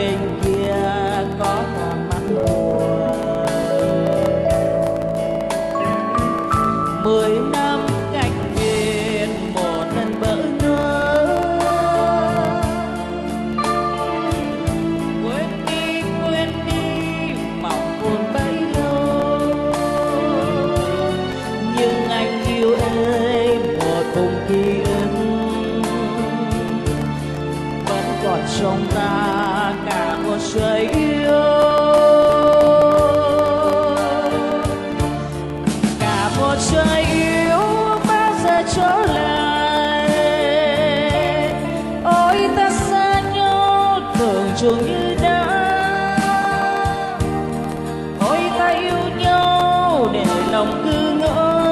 bên kia có hàm mắt buồn. 10 năm cạnh biệt một lần bỡ ngỡ, quên đi mong buồn bấy lâu. Nhưng anh yêu em một vùng ký ức vẫn còn trong ta cả một trời yêu. Cả một trời yêu bao giờ trở lại. Ôi ta xa nhau tưởng chừng như đã. Ôi ta yêu nhau để lòng cứ ngỡ.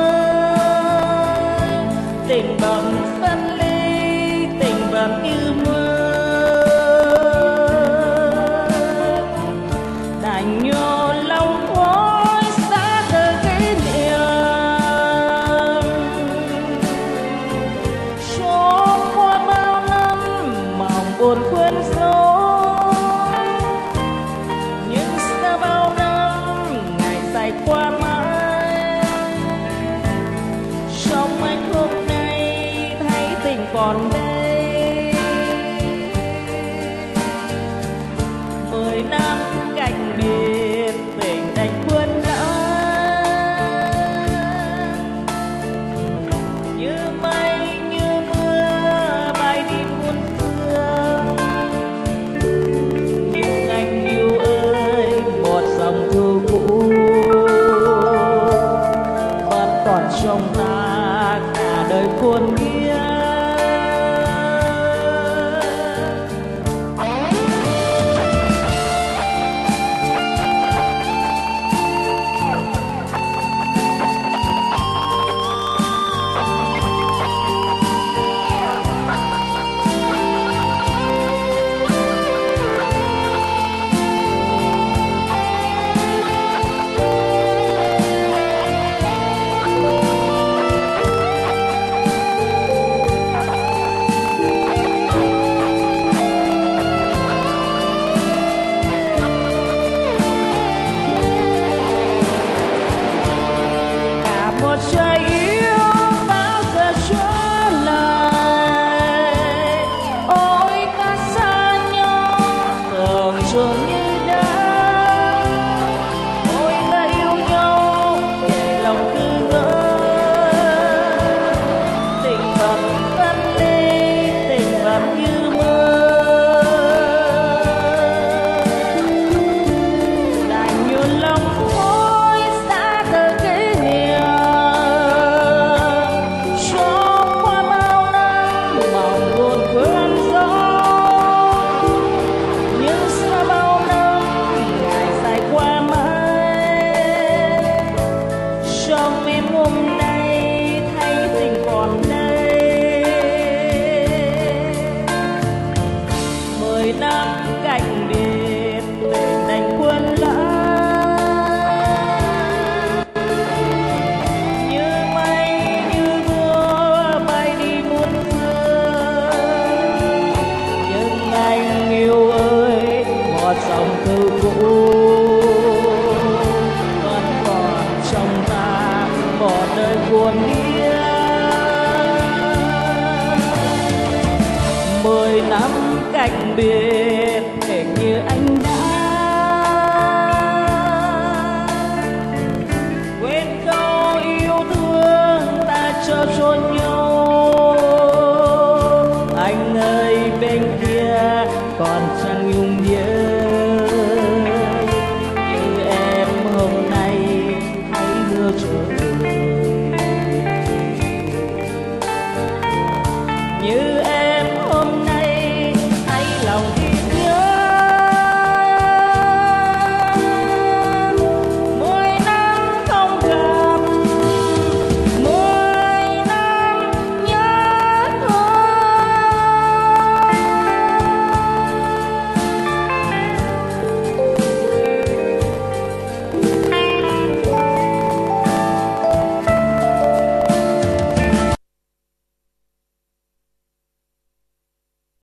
Tình bằng phân ly, tình bằng như mơ. Đành nhô lòng khói xa từ kỷ niệm. Cho qua bao năm mong buồn quên rồi. Nhưng sau bao năm ngày dài qua mãi. Trong anh hôm nay thấy tình còn đây. 10 năm cạnh biệt tình đành quên lãng. Như mây như mưa bay đi muôn phương. Nhưng anh yêu ơi một dòng thư cũ vẫn còn trong ta cả đời cuốn nghĩa. Một trời yêu bao giờ trở lại. Ôi ta xa nhau tưởng chừng như đã. Ôi ta yêu nhau để lòng cứ ngỡ. Tình vật phân ly, tình vật như mơ. Đành như lòng khói xa từ kỷ niệm. Trong em hôm nay thấy tình còn đây. 10 năm cạnh biệt tình đành quên lãng. Như mây như mưa bay đi muôn phương. Nhưng anh yêu ơi một dòng thư cũ vẫn còn trong ta một đời buồn nghĩa. 10 năm cạnh biệt hình như anh đã quên câu yêu thương ta cho chôn nhau. Anh ơi bên kia còn chẳng nhung nhớ. Như em hôm nay hãy hứa trở về. Như